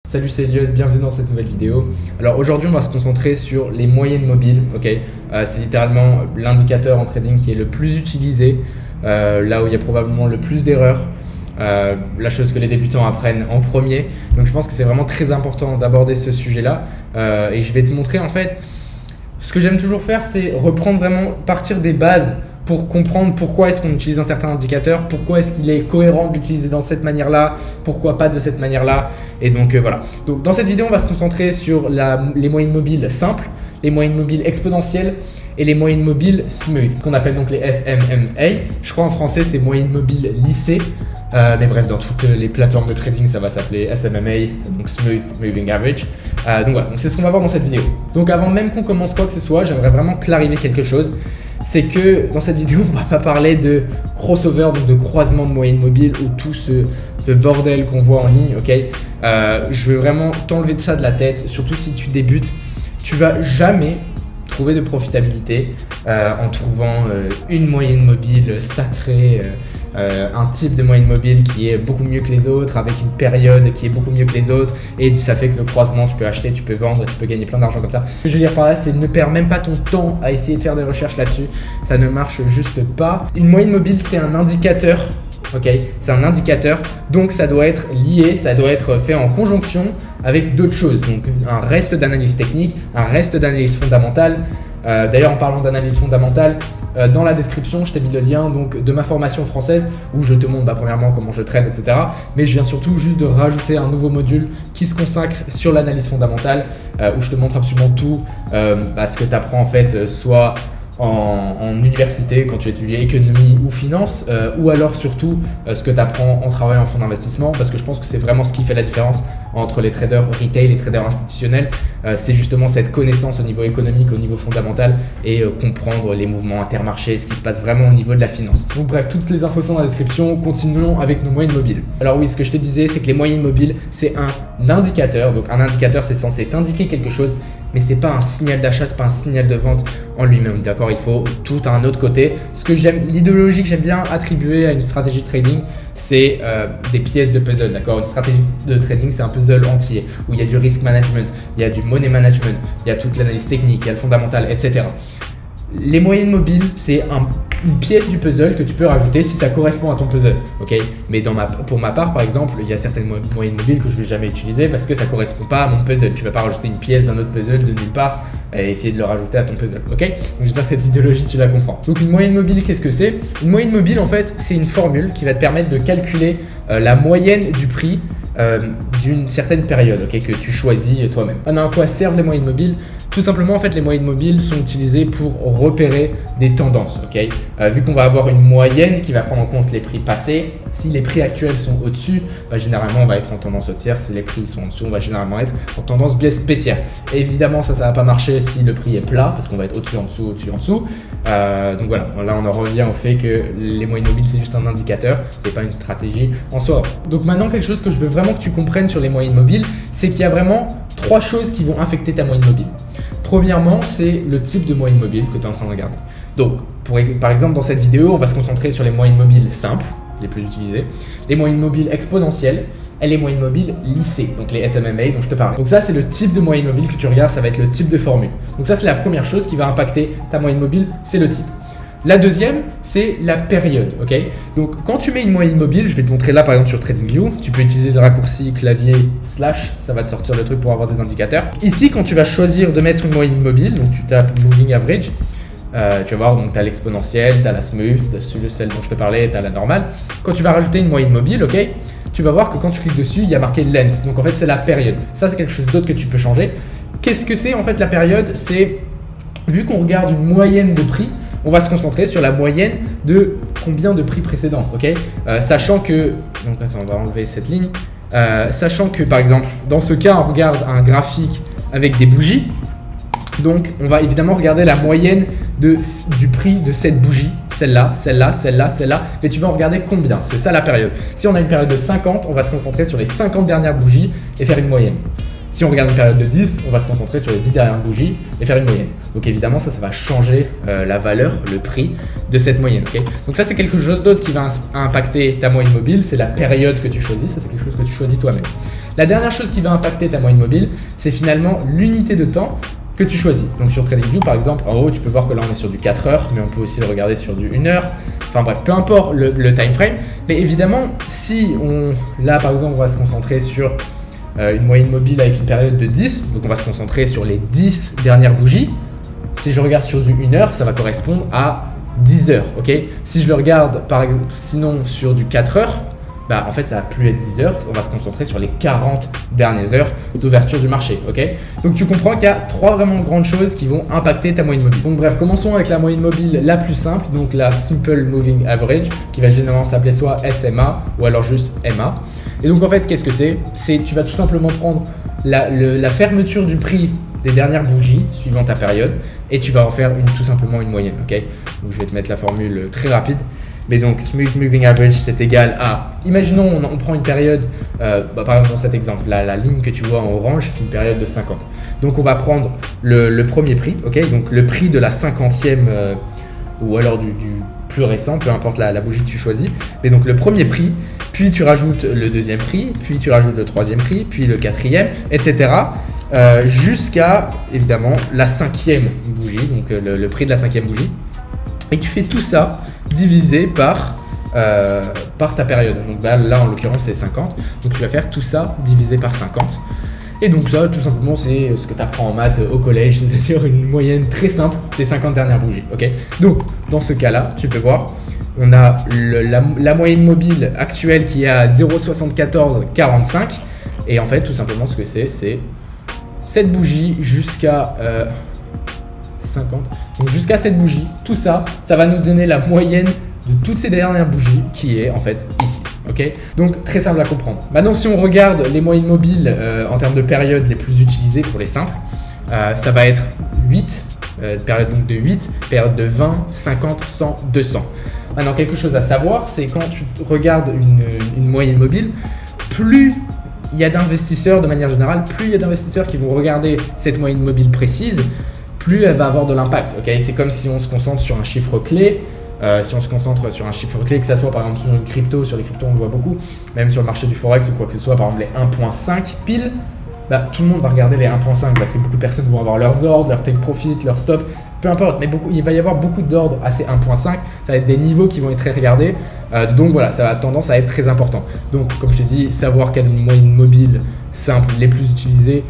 Salut, c'est Elliot, bienvenue dans cette nouvelle vidéo. Alors aujourd'hui on va se concentrer sur les moyennes mobiles, ok. C'est littéralement l'indicateur en trading qui est le plus utilisé, là où il y a probablement le plus d'erreurs, la chose que les débutants apprennent en premier. Donc je pense que c'est vraiment très important d'aborder ce sujet-là et je vais te montrer en fait, ce que j'aime toujours faire c'est reprendre vraiment, partir des bases pour comprendre pourquoi est-ce qu'on utilise un certain indicateur, pourquoi est-ce qu'il est cohérent d'utiliser dans cette manière-là, pourquoi pas de cette manière-là. Et donc voilà. Donc dans cette vidéo, on va se concentrer sur les moyennes mobiles simples, les moyennes mobiles exponentielles et les moyennes mobiles smooth, qu'on appelle donc les SMMA. Je crois en français c'est moyennes mobiles lissées. Mais bref, dans toutes les plateformes de trading, ça va s'appeler SMMA, donc Smooth Moving Average. Donc voilà, c'est ce qu'on va voir dans cette vidéo. Donc avant même qu'on commence quoi que ce soit, j'aimerais vraiment clarifier quelque chose. C'est que dans cette vidéo, on va pas parler de crossover, donc de croisement de moyennes mobiles ou tout ce bordel qu'on voit en ligne, ok. Je veux vraiment t'enlever de ça de la tête, surtout si tu débutes. Tu vas jamais trouver de profitabilité en trouvant une moyenne mobile sacrée, un type de moyenne mobile qui est beaucoup mieux que les autres, avec une période qui est beaucoup mieux que les autres, et ça fait que le croisement, tu peux acheter, tu peux vendre, tu peux gagner plein d'argent comme ça. Ce que je veux dire par là, c'est ne perds même pas ton temps à essayer de faire des recherches là-dessus, ça ne marche juste pas. Une moyenne mobile, c'est un indicateur, ok, c'est un indicateur, donc ça doit être lié, ça doit être fait en conjonction avec d'autres choses, donc un reste d'analyse technique, un reste d'analyse fondamentale. D'ailleurs, en parlant d'analyse fondamentale, dans la description, je t'ai mis le lien donc, de ma formation française où je te montre premièrement comment je trade, etc. Mais je viens surtout juste de rajouter un nouveau module qui se consacre sur l'analyse fondamentale où je te montre absolument tout ce que tu apprends en fait, soit en université quand tu étudies économie ou finance, ou alors surtout ce que tu apprends en travaillant en fonds d'investissement, parce que je pense que c'est vraiment ce qui fait la différence entre les traders retail et les traders institutionnels. C'est justement cette connaissance au niveau économique, au niveau fondamental, et comprendre les mouvements intermarchés, ce qui se passe vraiment au niveau de la finance. Donc bref, toutes les infos sont dans la description. Continuons avec nos moyennes mobiles. Alors oui, ce que je te disais, c'est que les moyennes mobiles, c'est un indicateur. Donc un indicateur, c'est censé t'indiquer quelque chose, mais c'est pas un signal d'achat, c'est pas un signal de vente en lui-même, d'accord. Il faut tout un autre côté. Ce que j'aime, l'idéologie que j'aime bien attribuer à une stratégie de trading, c'est des pièces de puzzle, d'accord. Une stratégie de trading, c'est un puzzle entier où il y a du risk management, il y a du money management, il y a toute l'analyse technique, il y a le fondamental, etc. Les moyennes mobiles, c'est une pièce du puzzle que tu peux rajouter si ça correspond à ton puzzle, ok. Mais pour ma part, par exemple, il y a certaines moyennes mobiles que je ne vais jamais utiliser parce que ça ne correspond pas à mon puzzle. Tu ne vas pas rajouter une pièce d'un autre puzzle de nulle part et essayer de le rajouter à ton puzzle, ok. Donc j'espère que cette idéologie, tu la comprends. Donc une moyenne mobile, qu'est-ce que c'est? Une moyenne mobile, en fait, c'est une formule qui va te permettre de calculer la moyenne du prix d'une certaine période, ok, que tu choisis toi-même. Maintenant, à quoi servent les moyennes mobiles? Tout simplement, en fait, les moyennes mobiles sont utilisées pour repérer des tendances, ok. Vu qu'on va avoir une moyenne qui va prendre en compte les prix passés, si les prix actuels sont au-dessus, généralement on va être en tendance haussière. Si les prix sont en dessous, on va généralement être en tendance baissière. Et évidemment, ça va pas marcher si le prix est plat, parce qu'on va être au-dessus, en dessous, au-dessus, en dessous. Donc voilà, là on en revient au fait que les moyennes mobiles, c'est juste un indicateur, c'est pas une stratégie en soi. Donc maintenant, quelque chose que je veux vraiment que tu comprennes sur les moyennes mobiles, c'est qu'il y a vraiment trois choses qui vont affecter ta moyenne mobile. Premièrement, c'est le type de moyenne mobile que tu es en train de regarder. Donc, par exemple, dans cette vidéo, on va se concentrer sur les moyennes mobiles simples, les plus utilisées, les moyennes mobiles exponentielles et les moyennes mobiles lissées, donc les SMMA dont je te parlais. Donc ça, c'est le type de moyenne mobile que tu regardes, ça va être le type de formule. Donc ça, c'est la première chose qui va impacter ta moyenne mobile, c'est le type. La deuxième, c'est la période, ok. Donc quand tu mets une moyenne mobile, je vais te montrer là par exemple sur TradingView, tu peux utiliser le raccourci clavier /, ça va te sortir le truc pour avoir des indicateurs. Ici, quand tu vas choisir de mettre une moyenne mobile, donc tu tapes Moving Average, tu vas voir, donc tu as l'exponentielle, tu as la smooth, celle dont je te parlais, tu as la normale. Quand tu vas rajouter une moyenne mobile, ok, tu vas voir que quand tu cliques dessus, il y a marqué length, donc en fait c'est la période. Ça, c'est quelque chose d'autre que tu peux changer. Qu'est-ce que c'est en fait la période? C'est, vu qu'on regarde une moyenne de prix, on va se concentrer sur la moyenne de combien de prix précédents, ok. Sachant que, donc attends, on va enlever cette ligne, sachant que par exemple, dans ce cas, on regarde un graphique avec des bougies, donc on va évidemment regarder la moyenne du prix de cette bougie, celle-là, celle-là, celle-là, celle-là, mais tu vas en regarder combien, c'est ça la période. Si on a une période de 50, on va se concentrer sur les 50 dernières bougies et faire une moyenne. Si on regarde une période de 10, on va se concentrer sur les 10 dernières bougies et faire une moyenne. Donc évidemment, ça va changer la valeur, le prix de cette moyenne. Okay. Donc ça, c'est quelque chose d'autre qui va impacter ta moyenne mobile, c'est la période que tu choisis. Ça, c'est quelque chose que tu choisis toi-même. La dernière chose qui va impacter ta moyenne mobile, c'est finalement l'unité de temps que tu choisis. Donc sur TradingView par exemple, en haut tu peux voir que là on est sur du 4 heures, mais on peut aussi le regarder sur du 1 heure. Enfin bref, peu importe le time frame. Mais évidemment, si là par exemple on va se concentrer sur une moyenne mobile avec une période de 10, donc on va se concentrer sur les 10 dernières bougies. Si je regarde sur du 1 heure, ça va correspondre à 10 heures, ok? Si je le regarde par exemple, sinon sur du 4 heures, bah en fait ça va plus être 10 heures, on va se concentrer sur les 40 dernières heures d'ouverture du marché, ok? Donc tu comprends qu'il y a 3 vraiment grandes choses qui vont impacter ta moyenne mobile. Donc bref, commençons avec la moyenne mobile la plus simple, donc la Simple Moving Average, qui va généralement s'appeler soit SMA ou alors juste MA. Et donc en fait, qu'est-ce que c'est? Tu vas tout simplement prendre la fermeture du prix des dernières bougies suivant ta période et tu vas en faire tout simplement une moyenne, ok? Donc je vais te mettre la formule très rapide. Mais donc, Smooth Moving Average, c'est égal à, imaginons, on prend une période, par exemple dans cet exemple, la ligne que tu vois en orange, c'est une période de 50. Donc, on va prendre le premier prix, ok? Donc, le prix de la 50e ou alors du plus récent, peu importe la bougie que tu choisis. Mais donc, le premier prix, puis tu rajoutes le deuxième prix, puis tu rajoutes le troisième prix, puis le quatrième, etc. Jusqu'à, évidemment, la 5e bougie, donc le prix de la 5e bougie. Et tu fais tout ça divisé par ta période. Donc là en l'occurrence c'est 50. Donc tu vas faire tout ça divisé par 50. Et donc ça tout simplement c'est ce que tu apprends en maths au collège, c'est-à-dire une moyenne très simple des 50 dernières bougies. Okay, donc dans ce cas-là, tu peux voir, on a la moyenne mobile actuelle qui est à 0,7445. Et en fait tout simplement ce que c'est cette bougie jusqu'à 50. Donc jusqu'à cette bougie, tout ça, ça va nous donner la moyenne de toutes ces dernières bougies qui est en fait ici. Ok, donc très simple à comprendre. Maintenant, si on regarde les moyennes mobiles en termes de périodes les plus utilisées pour les simples, ça va être 8, période donc de 8, période de 20, 50, 100, 200. Maintenant, quelque chose à savoir, c'est quand tu regardes une moyenne mobile, plus il y a d'investisseurs de manière générale, plus il y a d'investisseurs qui vont regarder cette moyenne mobile précise, plus elle va avoir de l'impact. Okay, c'est comme si on se concentre sur un chiffre clé. Si on se concentre sur un chiffre clé, que ce soit par exemple sur une crypto, sur les cryptos on le voit beaucoup, même sur le marché du forex ou quoi que ce soit, par exemple les 1.5 pile, bah, tout le monde va regarder les 1.5 parce que beaucoup de personnes vont avoir leurs ordres, leur take profit, leur stop, peu importe, mais il va y avoir beaucoup d'ordres à ces 1.5, ça va être des niveaux qui vont être très regardés, donc voilà, ça a tendance à être très important. Donc comme je t'ai dit, savoir quelles moyennes mobiles simples les plus utilisées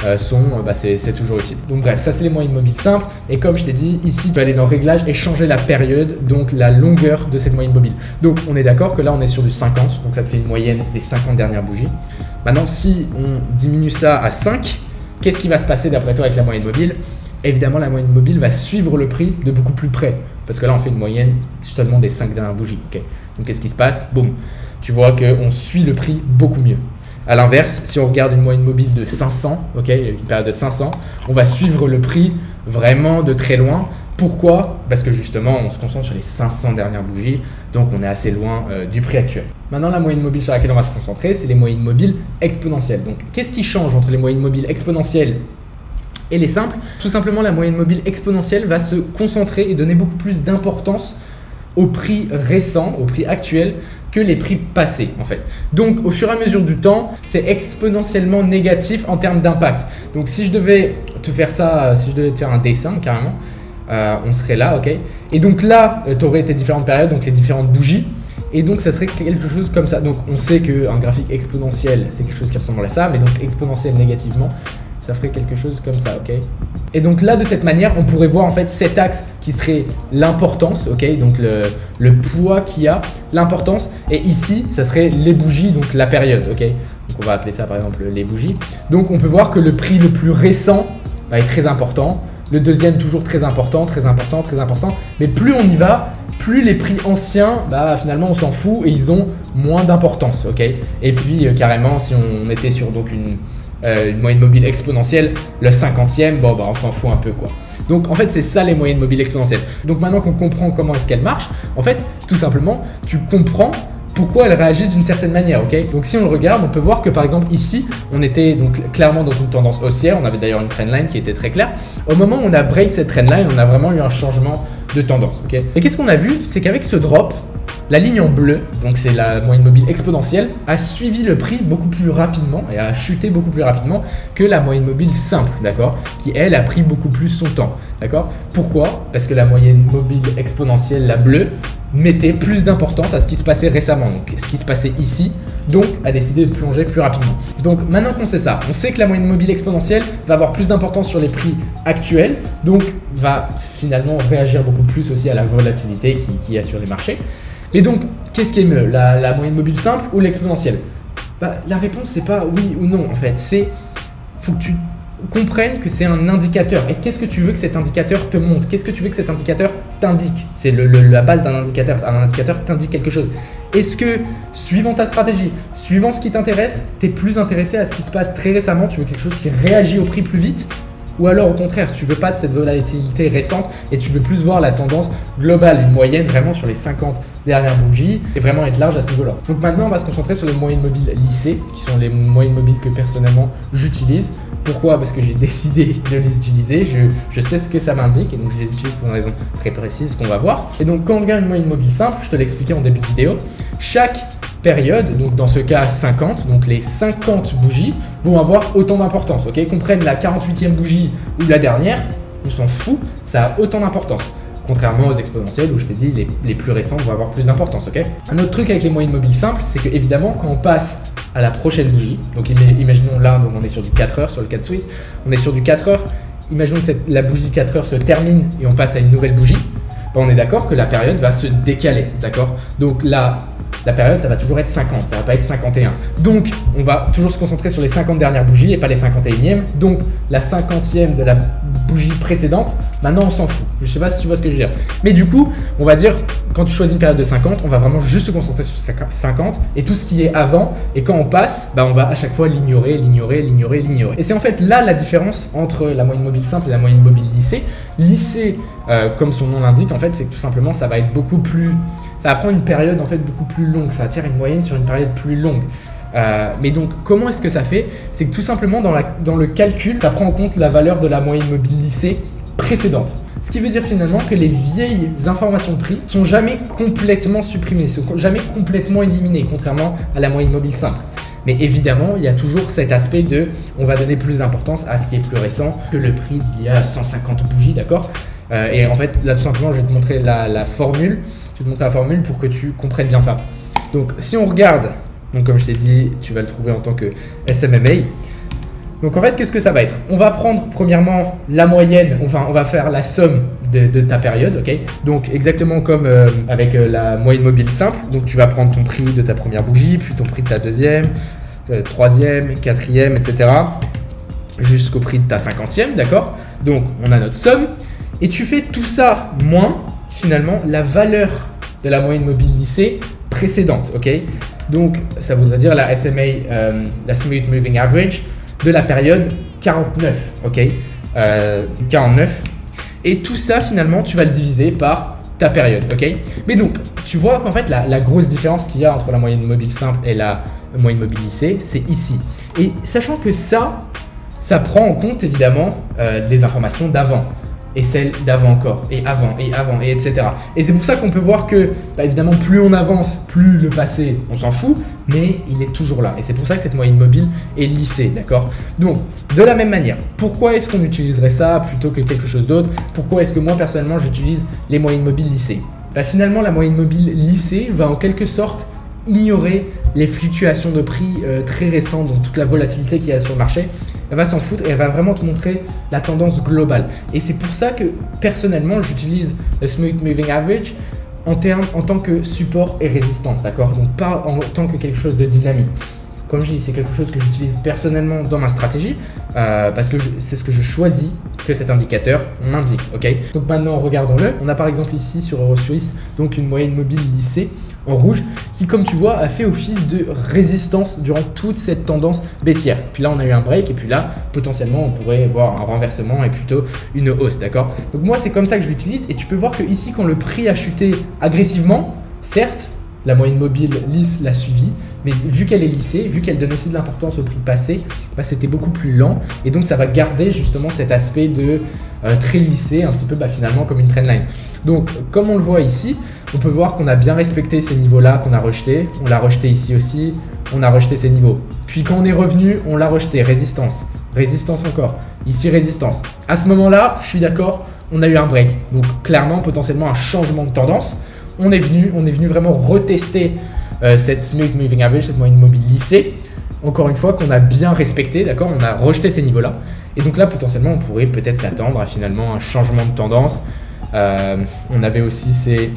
c'est toujours utile. Donc bref, ça c'est les moyennes mobiles simples. Et comme je t'ai dit, ici, tu peux aller dans Réglages et changer la période, donc la longueur de cette moyenne mobile. Donc on est d'accord que là on est sur du 50, donc ça te fait une moyenne des 50 dernières bougies. Maintenant, si on diminue ça à 5, qu'est-ce qui va se passer d'après toi avec la moyenne mobile? Évidemment, la moyenne mobile va suivre le prix de beaucoup plus près. Parce que là, on fait une moyenne seulement des 5 dernières bougies. Okay, donc qu'est-ce qui se passe? Boum, tu vois qu'on suit le prix beaucoup mieux. A l'inverse, si on regarde une moyenne mobile de 500, ok, une période de 500, on va suivre le prix vraiment de très loin. Pourquoi? Parce que justement, on se concentre sur les 500 dernières bougies, donc on est assez loin du prix actuel. Maintenant, la moyenne mobile sur laquelle on va se concentrer, c'est les moyennes mobiles exponentielles. Donc, qu'est-ce qui change entre les moyennes mobiles exponentielles et les simples? Tout simplement, la moyenne mobile exponentielle va se concentrer et donner beaucoup plus d'importance au prix récent, au prix actuel, que les prix passés en fait. Donc au fur et à mesure du temps, c'est exponentiellement négatif en termes d'impact. Donc si je devais te faire ça, si je devais te faire un dessin carrément, on serait là, ok. Et donc là, tu aurais tes différentes périodes, donc les différentes bougies. Et donc ça serait quelque chose comme ça. Donc on sait qu'un graphique exponentiel, c'est quelque chose qui ressemble à ça, mais donc exponentiel négativement, ça ferait quelque chose comme ça, ok. Et donc là, de cette manière, on pourrait voir en fait cet axe qui serait l'importance, ok, donc le poids qu'il y a, l'importance, et ici, ça serait les bougies, donc la période, ok. Donc on va appeler ça par exemple les bougies. Donc on peut voir que le prix le plus récent va être très important, le deuxième toujours très important, très important, très important, mais plus on y va, plus les prix anciens, bah finalement on s'en fout et ils ont moins d'importance, ok. Et puis carrément, si on était sur donc une moyenne mobile exponentielle, le 50e, bon bah on s'en fout un peu quoi. Donc en fait c'est ça les moyennes mobiles exponentielles. Donc maintenant qu'on comprend comment est-ce qu'elles marchent, en fait tout simplement tu comprends pourquoi elles réagissent d'une certaine manière, ok. Donc si on le regarde, on peut voir que par exemple ici, on était donc clairement dans une tendance haussière, on avait d'ailleurs une trendline qui était très claire. Au moment où on a break cette trendline, on a vraiment eu un changement de tendance, ok. Et qu'est-ce qu'on a vu? C'est qu'avec ce drop, La ligne en bleu, donc c'est la moyenne mobile exponentielle, a suivi le prix beaucoup plus rapidement et a chuté beaucoup plus rapidement que la moyenne mobile simple, d'accord, qui elle a pris beaucoup plus son temps, d'accord. Pourquoi? Parce que la moyenne mobile exponentielle, la bleue, mettait plus d'importance à ce qui se passait récemment, donc ce qui se passait ici, donc a décidé de plonger plus rapidement. Donc maintenant qu'on sait ça, on sait que la moyenne mobile exponentielle va avoir plus d'importance sur les prix actuels, donc va finalement réagir beaucoup plus aussi à la volatilité qu'il y a sur les marchés. Et donc, qu'est-ce qui est mieux, la moyenne mobile simple ou l'exponentielle? La réponse, c'est pas oui ou non en fait, faut que tu comprennes que c'est un indicateur. Et qu'est-ce que tu veux que cet indicateur te montre? Qu'est-ce que tu veux que cet indicateur t'indique? C'est la base d'un indicateur. Un indicateur t'indique quelque chose. Est-ce que, suivant ta stratégie, suivant ce qui t'intéresse, tu es plus intéressé à ce qui se passe très récemment? Tu veux quelque chose qui réagit au prix plus vite? Ou alors au contraire, tu veux pas de cette volatilité récente et tu veux plus voir la tendance globale, une moyenne vraiment sur les 50 dernières bougies et vraiment être large à ce niveau-là. Donc maintenant, on va se concentrer sur les moyennes mobiles lissées, qui sont les moyennes mobiles que personnellement j'utilise. Pourquoi? Parce que j'ai décidé de les utiliser, je sais ce que ça m'indique et donc je les utilise pour une raison très précise qu'on va voir. Et donc quand on regarde une moyenne mobile simple, je te l'ai expliqué en début de vidéo, chaque période, donc dans ce cas 50, donc les 50 bougies vont avoir autant d'importance, ok? Qu'on prenne la 48e bougie ou la dernière, on s'en fout, ça a autant d'importance. Contrairement aux exponentielles où je t'ai dit les plus récentes vont avoir plus d'importance, ok? Un autre truc avec les moyennes mobiles simples, c'est que évidemment quand on passe à la prochaine bougie, donc imaginons là, donc on est sur du 4 heures, sur le 4 Swiss, on est sur du 4 heures, imaginons que la bougie du 4 heures se termine et on passe à une nouvelle bougie, on est d'accord que la période va se décaler, d'accord? Donc là, la période, ça va toujours être 50, ça va pas être 51. Donc, on va toujours se concentrer sur les 50 dernières bougies et pas les 51e. Donc, la 50e de la bougie précédente, maintenant on s'en fout. Je sais pas si tu vois ce que je veux dire. Mais du coup, on va dire, quand tu choisis une période de 50, on va vraiment juste se concentrer sur 50 et tout ce qui est avant. Et quand on passe, on va à chaque fois l'ignorer, l'ignorer, l'ignorer, l'ignorer. Et c'est en fait là la différence entre la moyenne mobile simple et la moyenne mobile lissée. Lissée, comme son nom l'indique, en fait, c'est que tout simplement, ça va être beaucoup plus... Ça va prendre une période en fait beaucoup plus longue, ça va faire une moyenne sur une période plus longue. Mais donc comment est-ce que ça fait? C'est que tout simplement dans le calcul, ça prend en compte la valeur de la moyenne mobile lissée précédente. Ce qui veut dire finalement que les vieilles informations de prix sont jamais complètement supprimées, sont jamais complètement éliminées, contrairement à la moyenne mobile simple. Mais évidemment, il y a toujours cet aspect de on va donner plus d'importance à ce qui est plus récent que le prix d'il y a 150 bougies, d'accord? Et en fait, là tout simplement, je vais te montrer la formule. Je vais te montrer la formule pour que tu comprennes bien ça. Donc, si on regarde, donc comme je t'ai dit, tu vas le trouver en tant que SMMA. Donc en fait, qu'est-ce que ça va être? On va prendre premièrement la moyenne, enfin on va faire la somme de ta période, ok? Donc exactement comme avec la moyenne mobile simple. Donc tu vas prendre ton prix de ta première bougie, puis ton prix de ta deuxième, troisième, quatrième, etc. jusqu'au prix de ta 50e, d'accord? Donc on a notre somme. Et tu fais tout ça moins, finalement, la valeur de la moyenne mobile lissée précédente, ok? Donc, ça voudrait dire la SMA, la Smooth Moving Average de la période 49, ok? 49. Et tout ça, finalement, tu vas le diviser par ta période, ok? Mais donc, tu vois qu'en fait, la grosse différence qu'il y a entre la moyenne mobile simple et la moyenne mobile lissée, c'est ici. Et sachant que ça prend en compte, évidemment, les informations d'avant. Et celle d'avant encore, et avant, et etc. Et c'est pour ça qu'on peut voir que, évidemment, plus on avance, plus le passé, on s'en fout, mais il est toujours là. Et c'est pour ça que cette moyenne mobile est lissée, d'accord? Donc, de la même manière, pourquoi est-ce qu'on utiliserait ça plutôt que quelque chose d'autre? Pourquoi est-ce que moi, personnellement, j'utilise les moyennes mobiles lissées? Finalement, la moyenne mobile lissée va en quelque sorte ignorer les fluctuations de prix très récentes, donc toute la volatilité qu'il y a sur le marché. Elle va s'en foutre et elle va vraiment te montrer la tendance globale. Et c'est pour ça que personnellement, j'utilise le Smooth Moving Average en tant que support et résistance, d'accord? Donc pas en tant que quelque chose de dynamique. Comme je dis, c'est quelque chose que j'utilise personnellement dans ma stratégie parce que c'est ce que je choisis que cet indicateur m'indique, ok? Donc maintenant, regardons-le. On a par exemple ici sur Eurosuisse, donc une moyenne mobile lissée en rouge qui, comme tu vois, a fait office de résistance durant toute cette tendance baissière. Puis là, on a eu un break et puis là, potentiellement, on pourrait voir un renversement et plutôt une hausse, d'accord? Donc moi, c'est comme ça que je l'utilise et tu peux voir que ici, quand le prix a chuté agressivement, certes, la moyenne mobile lisse l'a suivi, mais vu qu'elle est lissée, vu qu'elle donne aussi de l'importance au prix passé, bah, c'était beaucoup plus lent et donc ça va garder justement cet aspect de très lissé, un petit peu finalement comme une trendline. Donc comme on le voit ici, on peut voir qu'on a bien respecté ces niveaux-là qu'on a rejetés, on l'a rejeté ici aussi, on a rejeté ces niveaux. Puis quand on est revenu, on l'a rejeté, résistance, résistance encore, ici résistance. À ce moment-là, je suis d'accord, on a eu un break, donc clairement potentiellement un changement de tendance. On est venu vraiment retester cette Smooth Moving Average, cette moyenne mobile lissée. Encore une fois, qu'on a bien respecté, d'accord, on a rejeté ces niveaux-là. Et donc là, potentiellement, on pourrait peut-être s'attendre à finalement un changement de tendance. On avait aussi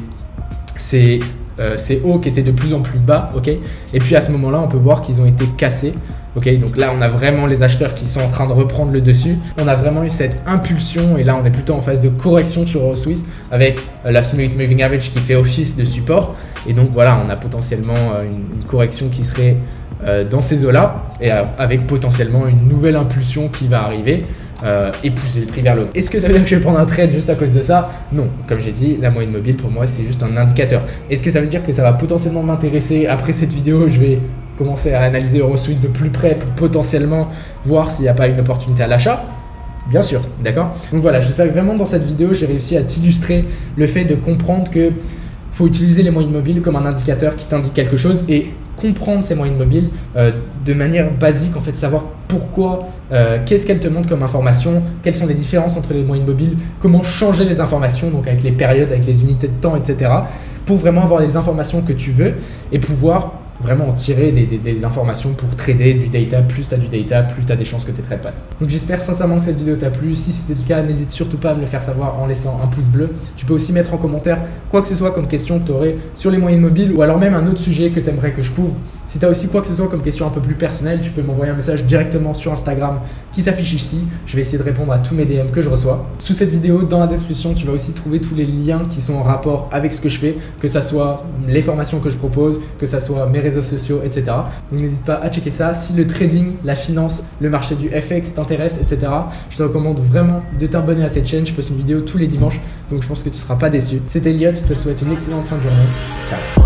ces hauts qui étaient de plus en plus bas, ok. Et puis à ce moment-là, on peut voir qu'ils ont été cassés. Ok, donc là on a vraiment les acheteurs qui sont en train de reprendre le dessus. On a vraiment eu cette impulsion et là on est plutôt en phase de correction sur Euro Swiss avec la Smooth Moving Average qui fait office de support. Et donc voilà, on a potentiellement une correction qui serait dans ces eaux-là et avec potentiellement une nouvelle impulsion qui va arriver et pousser le prix vers le haut. Est-ce que ça veut dire que je vais prendre un trade juste à cause de ça? Non, comme j'ai dit, la moyenne mobile pour moi c'est juste un indicateur. Est-ce que ça veut dire que ça va potentiellement m'intéresser? Après cette vidéo, je vais commencer à analyser Euro Swiss de plus près pour potentiellement voir s'il n'y a pas une opportunité à l'achat. Bien sûr, d'accord? Donc voilà, j'espère que vraiment dans cette vidéo, j'ai réussi à t'illustrer le fait de comprendre que faut utiliser les moyennes mobiles comme un indicateur qui t'indique quelque chose et comprendre ces moyennes mobiles de manière basique, en fait, savoir pourquoi, qu'est-ce qu'elles te montrent comme information, quelles sont les différences entre les moyennes mobiles, comment changer les informations, donc avec les périodes, avec les unités de temps, etc. pour vraiment avoir les informations que tu veux et pouvoir vraiment en tirer des informations pour trader du data. Plus tu as du data, plus tu as des chances que tes trades passent. Donc j'espère sincèrement que cette vidéo t'a plu. Si c'était le cas, n'hésite surtout pas à me le faire savoir en laissant un pouce bleu. Tu peux aussi mettre en commentaire quoi que ce soit comme question que tu aurais sur les moyennes mobiles ou alors même un autre sujet que tu aimerais que je couvre. Si tu as aussi quoi que ce soit comme question un peu plus personnelle, tu peux m'envoyer un message directement sur Instagram qui s'affiche ici. Je vais essayer de répondre à tous mes DM que je reçois. Sous cette vidéo, dans la description, tu vas aussi trouver tous les liens qui sont en rapport avec ce que je fais, que ça soit les formations que je propose, que ça soit mes réseaux sociaux, etc. Donc n'hésite pas à checker ça. Si le trading, la finance, le marché du FX t'intéresse, etc., je te recommande vraiment de t'abonner à cette chaîne. Je poste une vidéo tous les dimanches, donc je pense que tu ne seras pas déçu. C'était Elliot, je te souhaite une excellente fin de journée. Ciao.